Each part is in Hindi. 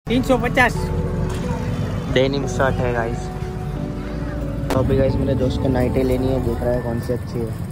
350 डेनिम शर्ट है गाइस। तो अभी गाइस मेरे दोस्त को नाइटें लेनी है, देख रहा है कौन सी अच्छी है।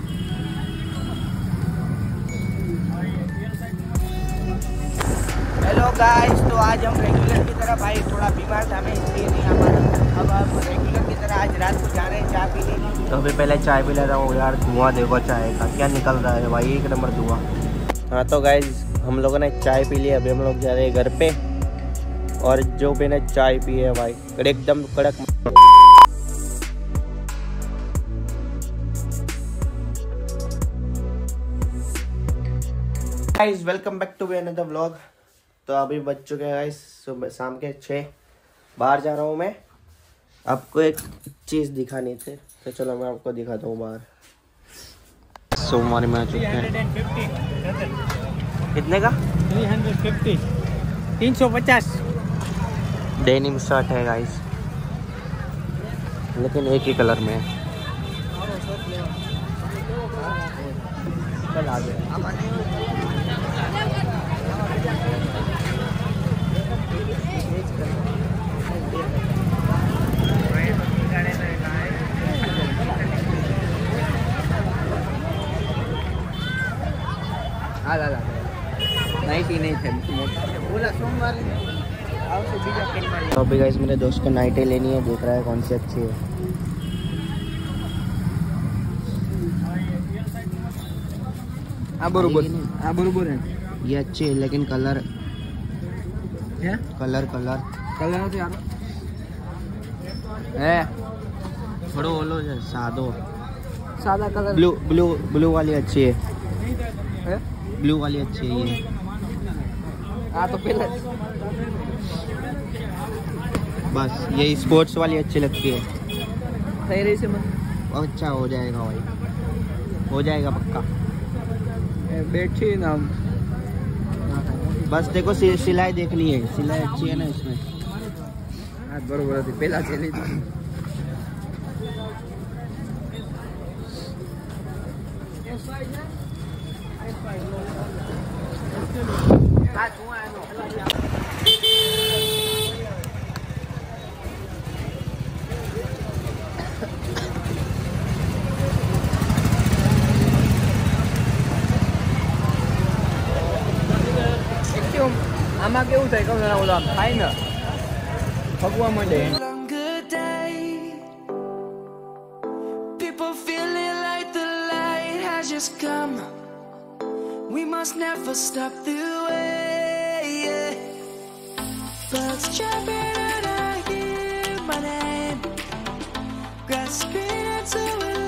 हेलो गाइस, तो आज हम रेगुलर की तरह, भाई थोड़ा बीमार था मैं इसलिए नहीं आ पा रहा। अब हम रेगुलर की तरह आज रात को जा रहे हैं चाय पीने। तो अभी पहले चाय पी लेता हूँ यार। धुआं देखो चाय का क्या निकल रहा है भाई, एक नंबर धुआं। हाँ तो गाइस हम लोगों ने चाय पी ली, अभी हम लोग जा रहे हैं घर पे। और जो मैंने चाय पी है भाई एकदम कड़क। Guys welcome back to another vlog. तो अभी बज चुके हैं गाइस सुबह शाम के 6। बाहर जा रहा हूँ मैं, आपको एक चीज़ दिखानी थी तो चलो मैं आपको दिखाता हूँ बाहर। सोमवार में आ चुके हैं। कितने का? 350 डेनिम शर्ट है गाइस, लेकिन एक ही कलर में है। कल आ गया। तो अभी गाइस मेरे दोस्त को नाइटें लेनी है, देख रहा है कौन सी अच्छी है। बरोबर है, ये अच्छी है लेकिन कलर कलर कलर कलर तो यार थोड़ा बोलो सादा कलर। ब्लू ब्लू ब्लू वाली अच्छी है, ब्लू वाली अच्छी है ये। हाँ तो पहले बस ये स्पोर्ट्स वाली अच्छी लगती है। सही रही से अच्छा हो जाएगा भाई, हो जाएगा पक्का। बैठी ना बस देखो सिलाई देखनी है, सिलाई अच्छी है ना इसमें। बरोबर थी पहला चली थी। આમાં કેવું થાય કહું ઓલા ખાય ને ભગવા માંડે. People feeling like the light has just come. We must never stop the way. Birds jumping and I hear my name, grasping into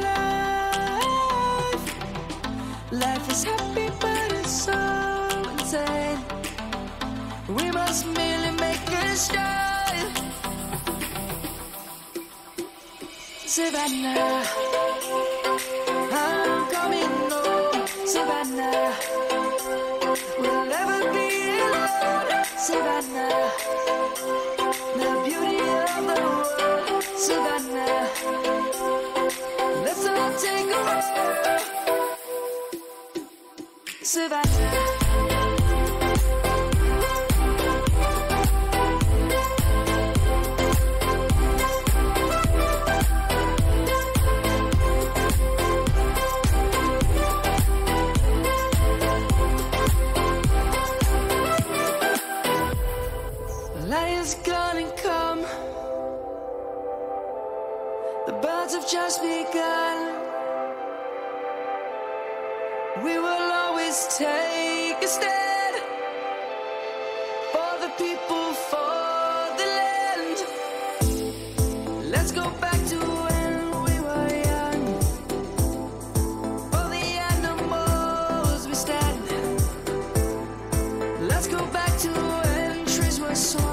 life. Life is happy but it's so insane. We must merely make a start. Savannah, I'm coming home. Savannah, we'll never be alone. Savannah, the beauty of the world. Savannah, let's all take a walk. Savannah. Lion's gonna come. The birds have just begun. We will always take a stand for the people, for the land. Let's go back to when we were young. For the animals we stand. Let's go back to when trees were swung.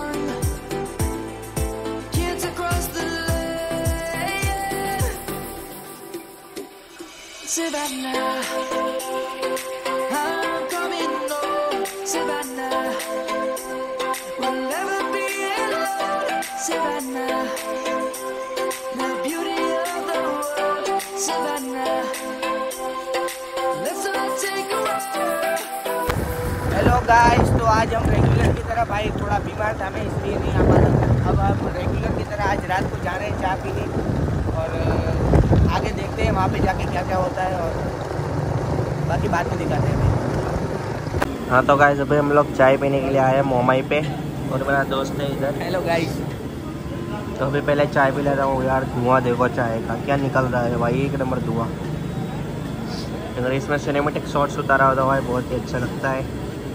Savannah, I'm coming home. Savannah, we'll never be alone. Savannah, the beauty of the world. Savannah, let's all take a walk. Hello guys, तो आज हम रेगुलर की तरह, भाई थोड़ा बीमार था मैं इसलिए नहीं आ पाता। अब हम रेगुलर की तरह आज रात को जा रहे हैं चाय पीने और आगे देखते हैं वहाँ पे जाके क्या क्या होता है और बाकी बाद में दिखाते हैं। हाँ तो गाइस, अभी हम लोग चाय पीने के लिए आए हैं मोमाई पे और मेरा दोस्त है इधर। Hello guys. तो अभी पहले चाय पी लेता हूँ यार। धुआं देखो चाय का क्या निकल रहा है भाई, एक नंबर धुआं। अगर इसमें सिनेमेटिक शॉट्स उतारा होता भाई बहुत ही अच्छा लगता है।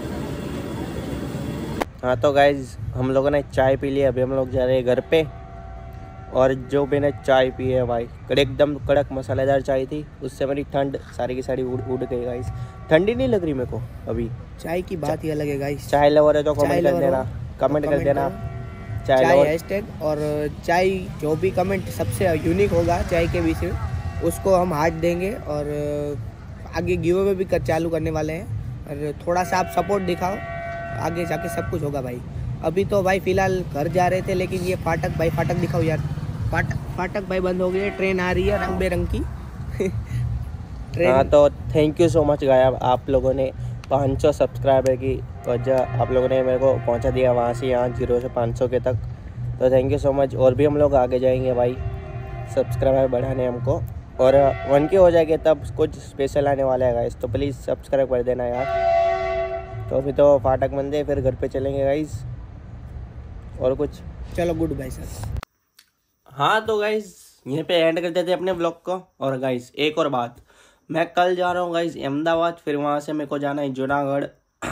हाँ तो गाइज, हम लोगों ने चाय पी ली। अभी हम लोग जा रहे हैं घर पे। और जो मैंने चाय पी है भाई, एकदम कड़क मसालेदार चाय थी, उससे मेरी ठंड सारी की सारी उड़ गई गाइस। ठंडी नहीं लग रही मेरे को अभी। चाय की बात ही अलग है गाइस। चाय लवर है तो कमेंट कर देना, कमेंट कर देना चाय हैशटैग। और चाय जो भी कमेंट सबसे यूनिक होगा चाय के विषय में, उसको हम हार्ट देंगे। और आगे गिव अवे भी चालू करने वाले हैं। और थोड़ा सा आप सपोर्ट दिखाओ, आगे जाके सब कुछ होगा भाई। अभी तो भाई फिलहाल घर जा रहे थे, लेकिन ये फाटक भाई, फाटक दिखाओ यार। फाटक भाई बंद हो गए, ट्रेन आ रही है रंग बेरंग की। हाँ तो थैंक यू सो मच गाया, आप लोगों ने 500 सब्सक्राइबर की वजह आप लोगों ने मेरे को पहुंचा दिया वहाँ से यहाँ 0 से 500 के तक। तो थैंक यू सो मच। और भी हम लोग आगे जाएंगे भाई सब्सक्राइबर बढ़ाने हमको, और 1K हो जाएंगे तब कुछ स्पेशल आने वाला है गाइस। तो प्लीज़ सब्सक्राइब कर देना यार। तो अभी तो फाटक बंद है, फिर घर पे चलेंगे गाइस। और कुछ चलो गुड बाय सर। हाँ तो गाइस, यहीं पे एंड कर देते हैं अपने व्लॉग को। और गाइस एक और बात, मैं कल जा रहा हूँ गाइस अहमदाबाद, फिर वहाँ से मेरे को जाना है जूनागढ़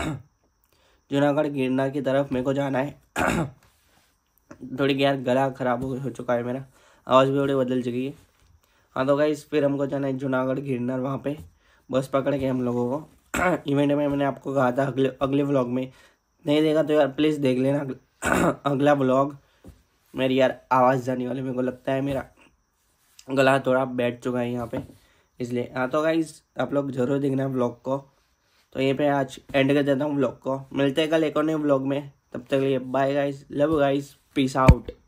गिरनार की तरफ मेरे को जाना है। थोड़ी यार गला खराब हो चुका है मेरा, आवाज़ भी थोड़ी बदल चुकी है। हाँ तो गाइस, फिर हमको जाना है जूनागढ़ गिरनार, वहाँ पे बस पकड़ के हम लोगों को इवेंट में मैंने आपको कहा था अगले व्लॉग में, नहीं देखा तो यार प्लीज़ देख लेना अगला व्लॉग। मेरी यार आवाज़ जाने वाली, मेरे को लगता है मेरा गला थोड़ा बैठ चुका है यहाँ पे, इसलिए। हाँ तो गाइस, आप लोग ज़रूर देखना व्लॉग को। तो यहीं पे आज एंड कर देता हूँ व्लॉग को। मिलते हैं कल एक और नए व्लॉग में, तब तक के लिए bye guys, love guys, peace out.